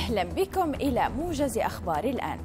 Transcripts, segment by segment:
أهلا بكم إلى موجز أخبار الآن.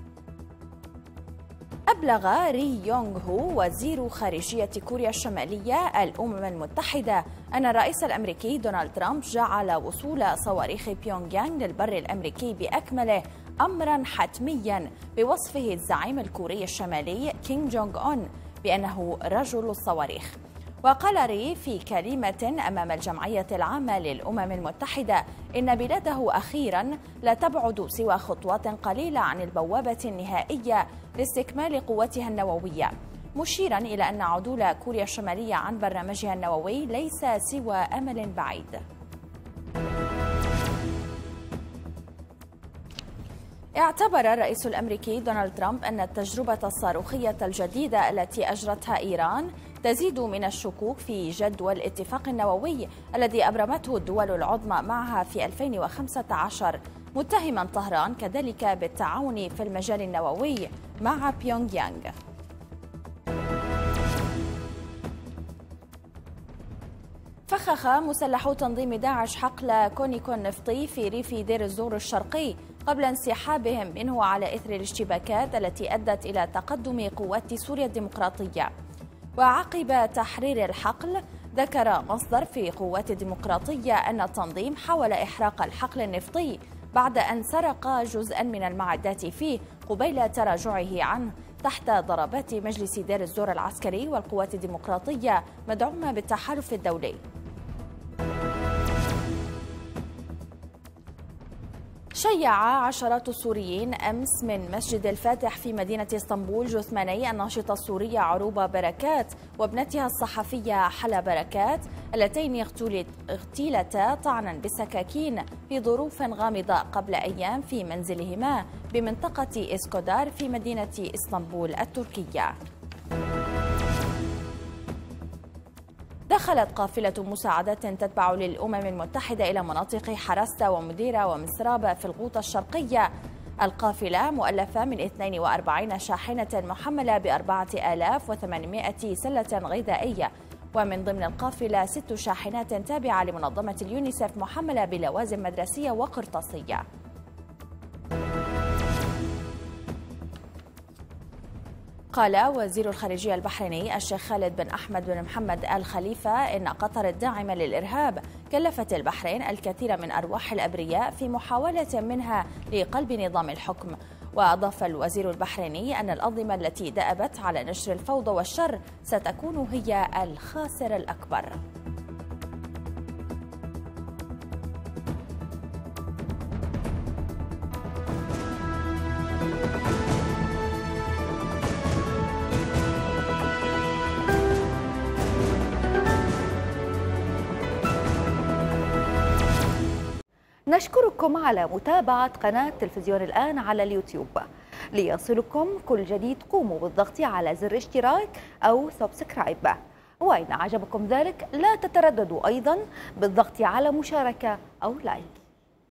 أبلغ ري يونغ هو وزير خارجية كوريا الشمالية الأمم المتحدة أن الرئيس الأمريكي دونالد ترامب جعل وصول صواريخ بيونغ يانغ للبر الأمريكي بأكمله أمرا حتميا، بوصفه الزعيم الكوري الشمالي كيم جونغ أون بأنه رجل الصواريخ. وقال ري في كلمة أمام الجمعية العامة للأمم المتحدة إن بلاده أخيرا لا تبعد سوى خطوات قليلة عن البوابة النهائية لاستكمال قوتها النووية، مشيرا إلى أن عدول كوريا الشمالية عن برنامجها النووي ليس سوى أمل بعيد. اعتبر الرئيس الأمريكي دونالد ترامب أن التجربة الصاروخية الجديدة التي أجرتها إيران تزيد من الشكوك في جدوى الاتفاق النووي الذي أبرمته الدول العظمى معها في 2015، متهما طهران كذلك بالتعاون في المجال النووي مع بيونغ يانغ. فخخ مسلحو تنظيم داعش حقل كونيكو النفطي في ريف دير الزور الشرقي قبل انسحابهم منه على إثر الاشتباكات التي أدت إلى تقدم قوات سوريا الديمقراطية. وعقب تحرير الحقل، ذكر مصدر في قوات الديمقراطية أن التنظيم حاول إحراق الحقل النفطي بعد أن سرق جزءا من المعدات فيه قبيل تراجعه عنه تحت ضربات مجلس دير الزور العسكري والقوات الديمقراطية مدعومة بالتحالف الدولي. شيع عشرات السوريين أمس من مسجد الفاتح في مدينة اسطنبول جثماني الناشطة السورية عروبة بركات وابنتها الصحفية حلا بركات، اللتين اغتيلتا طعنا بالسكاكين في ظروف غامضة قبل أيام في منزلهما بمنطقة إسكودار في مدينة اسطنبول التركية. دخلت قافلة مساعدات تتبع للأمم المتحدة إلى مناطق حرسة ومديرة ومسرابة في الغوطة الشرقية. القافلة مؤلفة من 42 شاحنة محملة ب4800 سلة غذائية، ومن ضمن القافلة 6 شاحنات تابعة لمنظمة اليونيسف محملة بلوازم مدرسية وقرطاسية. قال وزير الخارجية البحريني الشيخ خالد بن أحمد بن محمد آل خليفة إن قطر الداعمة للإرهاب كلفت البحرين الكثير من أرواح الأبرياء في محاولة منها لقلب نظام الحكم. وأضاف الوزير البحريني أن الأنظمة التي دأبت على نشر الفوضى والشر ستكون هي الخاسر الأكبر. نشكركم على متابعة قناة تلفزيون الآن على اليوتيوب. ليصلكم كل جديد قوموا بالضغط على زر اشتراك أو سبسكرايب، وإن أعجبكم ذلك لا تترددوا أيضا بالضغط على مشاركة أو لايك.